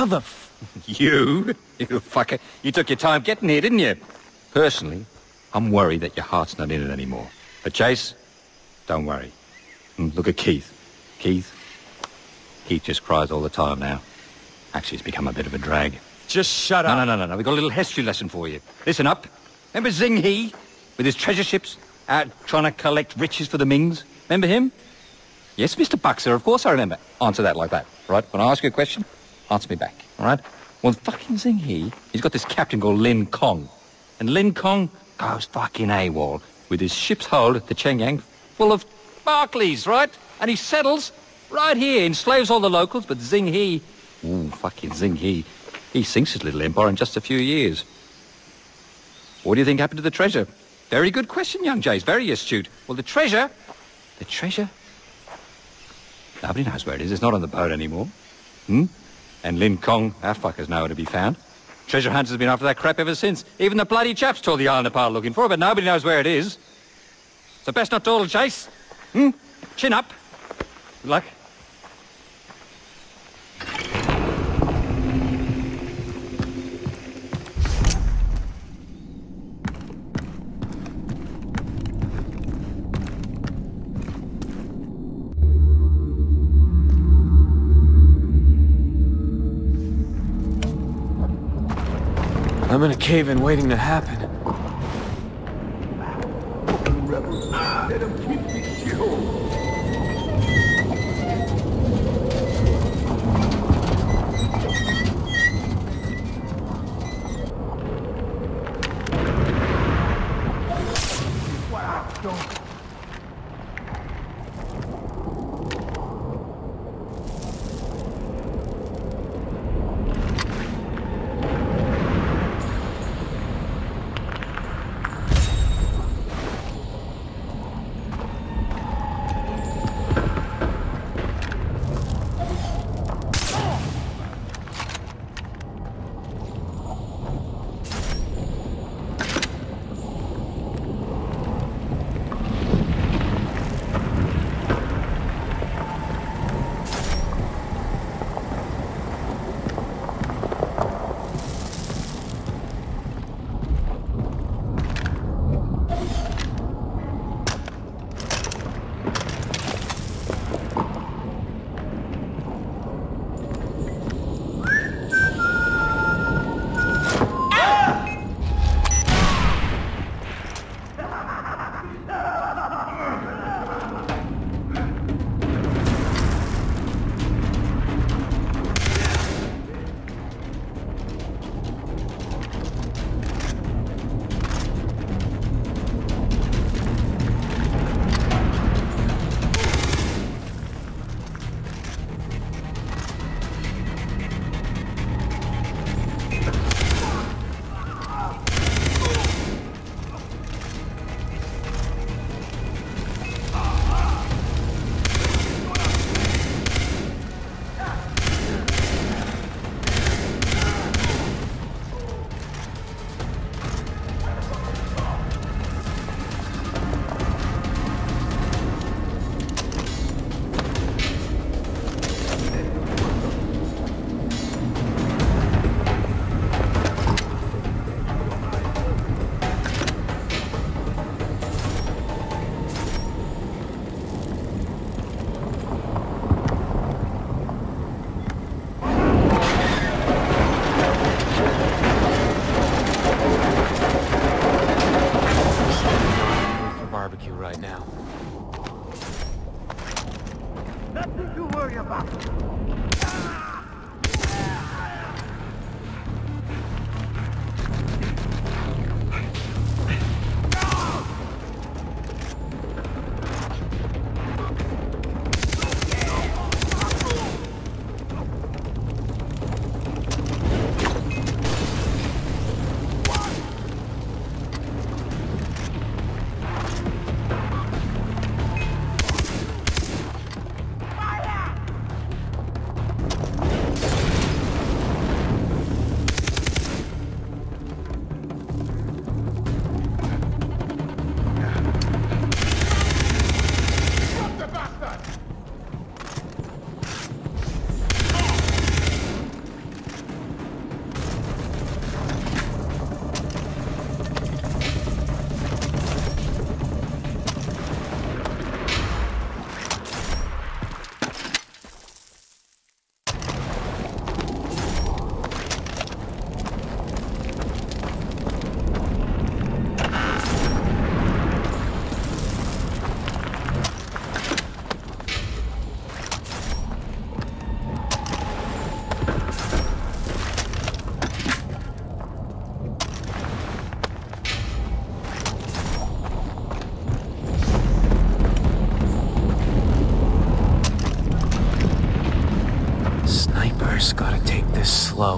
mother... You fucker. You took your time getting here, didn't you? Personally, I'm worried that your heart's not in it anymore. But Chase, don't worry. Look at Keith. Keith just cries all the time now. Actually, it's become a bit of a drag. Just shut up. No. We've got a little history lesson for you. Listen up. Remember Zing He? With his treasure ships? Out trying to collect riches for the Mings? Remember him? Yes, Mr. Buxer, of course I remember. Answer that like that, right? When I ask you a question, answer me back, all right? Well, fucking Zing He, he's got this captain called Lin Kong. And Lin Kong goes fucking AWOL with his ship's hold at the Chengyang full of Barclays, right? And he settles right here, enslaves all the locals, but Zing He... Ooh, fucking Zing He. He sinks his little empire in just a few years. What do you think happened to the treasure? Very good question, young Jace. Very astute. Well, the treasure... Nobody knows where it is. It's not on the boat anymore. And Lin Kong, our fuckers know where to be found. Treasure hunters have been after that crap ever since. Even the bloody chaps tore the island apart looking for it, but nobody knows where it is. So best not dawdle, Chase. Chin up. Good luck. I'm in a cave-in waiting to happen. Rebels, let them keep the kill. slow.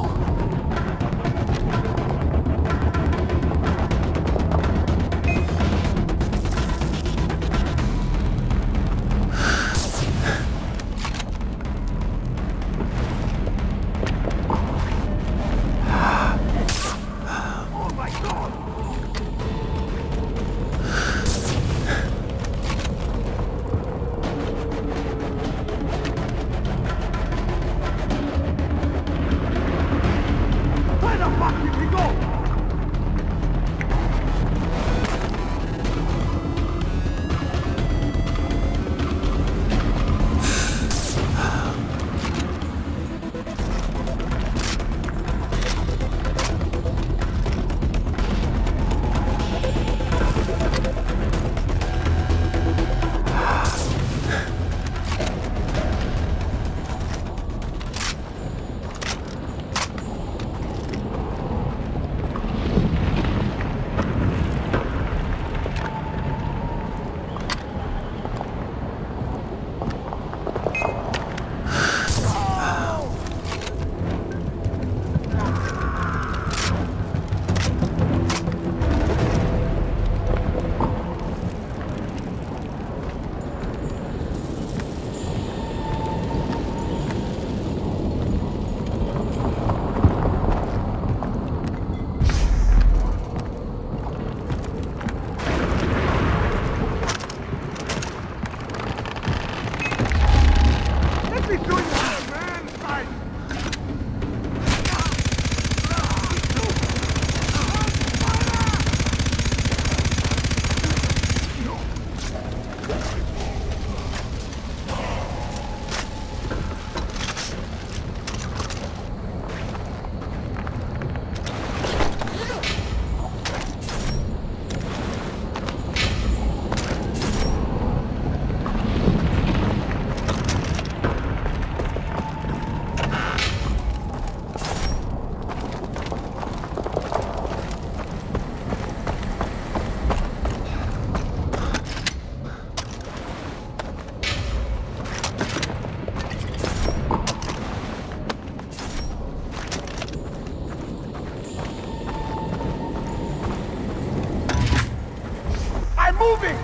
moving!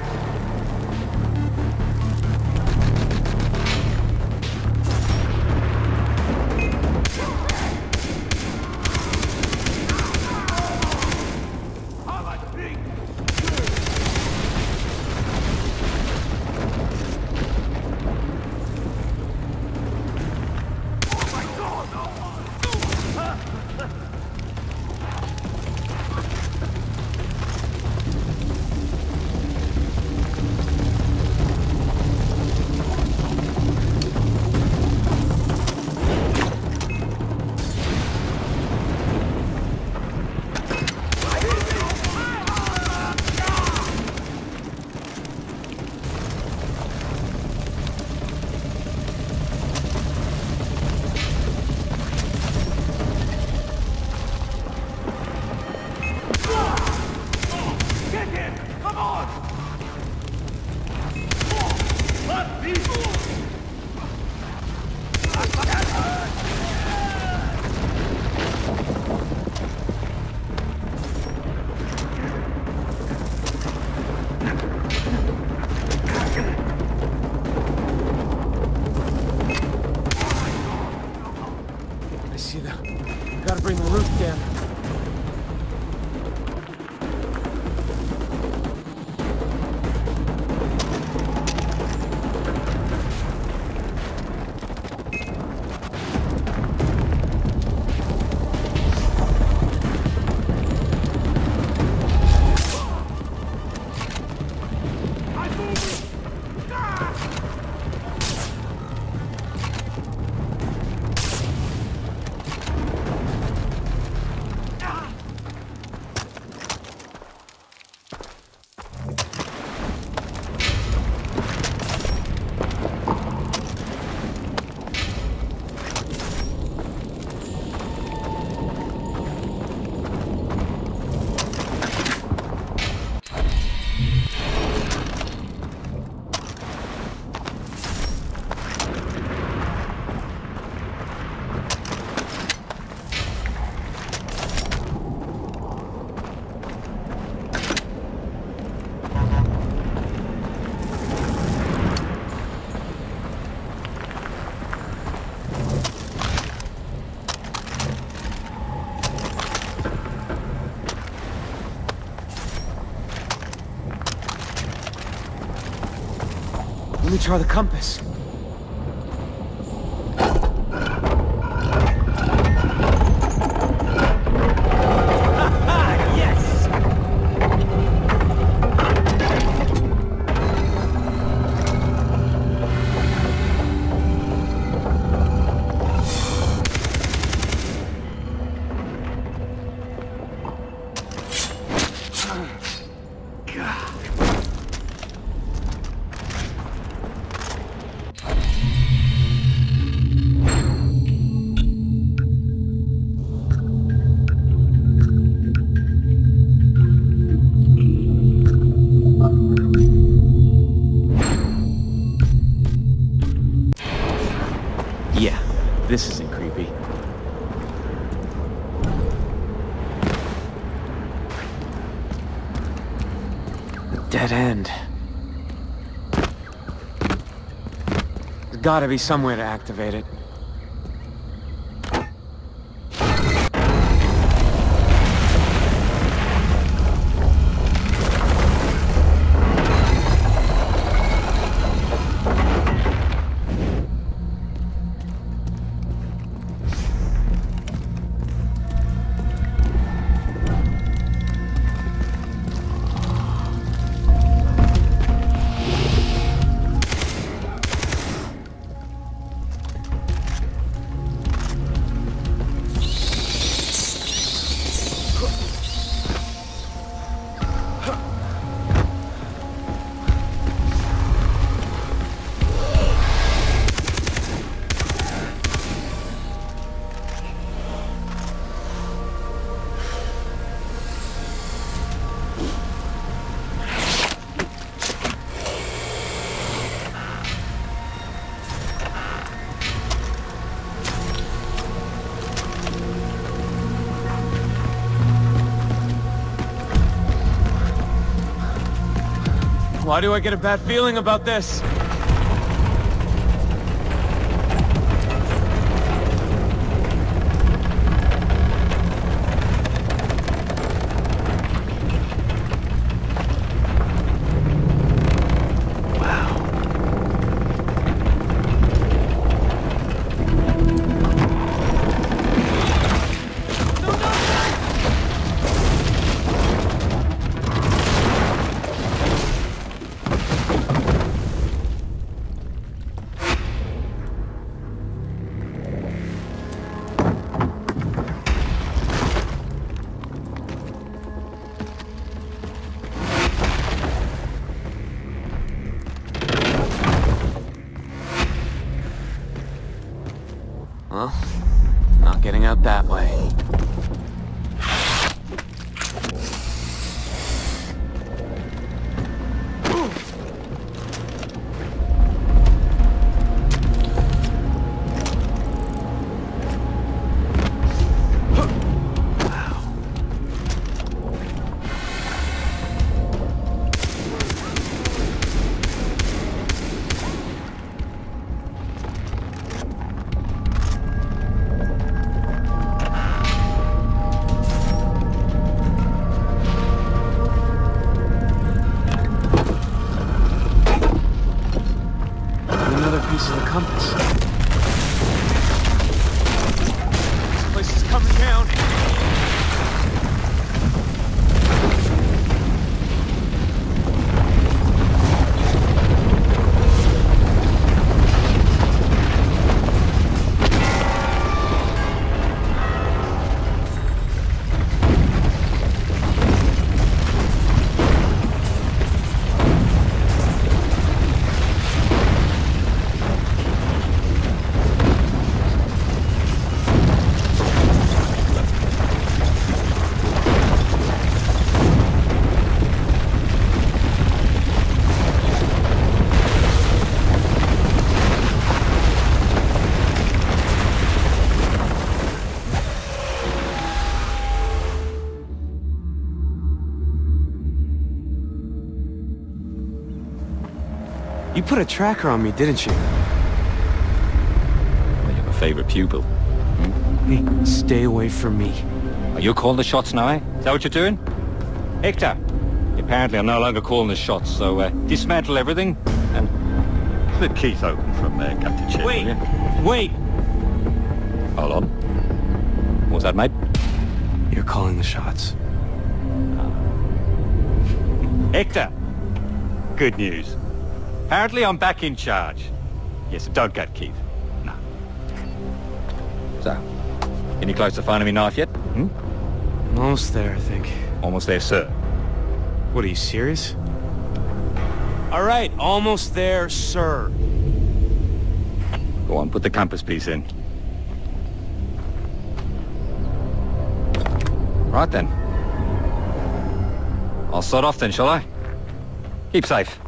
I see them. Gotta bring the roof down. me try the compass. Yeah, this isn't creepy. A dead end. There's gotta be somewhere to activate it. Why do I get a bad feeling about this? Well, not getting out that way. Piece of the compass. This place is coming down. You put a tracker on me, didn't you? Well, you're my favorite pupil. Hey, stay away from me. Are you calling the shots now, eh? Is that what you're doing? Hector, apparently I'm no longer calling the shots, so dismantle everything and split Keith open from Captain Chet. Wait! will ya? Wait! Hold on. What was that, mate? You're calling the shots. Hector! Good news. Apparently I'm back in charge. Yes, don't gut Keith. No. So, any close to finding me knife yet? Hmm? Almost there, I think. Almost there, sir. What, are you serious? All right, almost there, sir. Go on, put the compass piece in. Right then. I'll start off then, shall I? Keep safe.